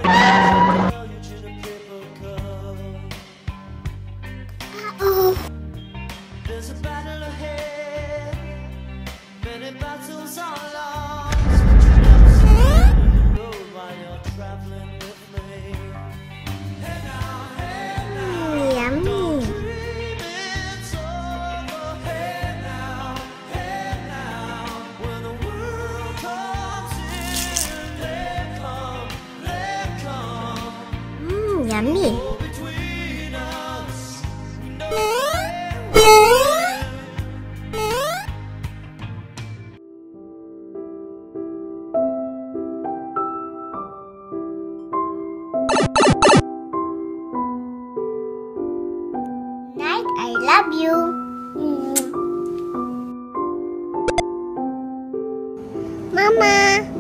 There's a battle ahead, many battles are lost, but you never stop the road while you're traveling with me. Hey now, Yummy. don't dream it's over. Hey now, when the world comes in, they come, Yummy. go between us. Night, I love you. Mama.